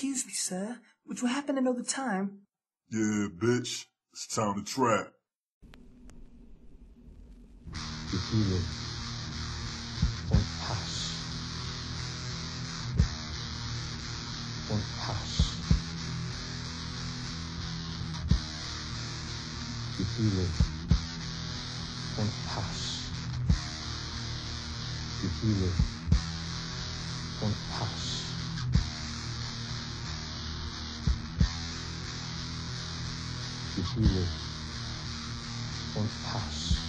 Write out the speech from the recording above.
Excuse me, sir, but you happen to know the time? Yeah, bitch. It's time to trap. Die Fühle und Hass. Und Hass. Gefühle und Hass. Gefühle und Hass. Gefühle und Hass.